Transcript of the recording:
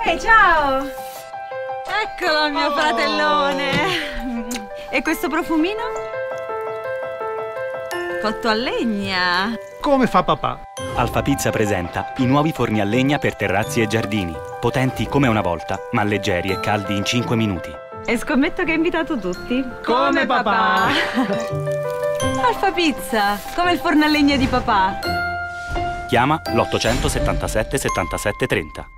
Ehi, ciao! Eccolo il mio fratellone! E questo profumino? Cotto a legna! Come fa papà? Alfa Pizza presenta i nuovi forni a legna per terrazzi e giardini. Potenti come una volta, ma leggeri e caldi in 5 minuti. E scommetto che hai invitato tutti. Come papà! Alfa Pizza, come il forno a legna di papà. Chiama l'877 77 30.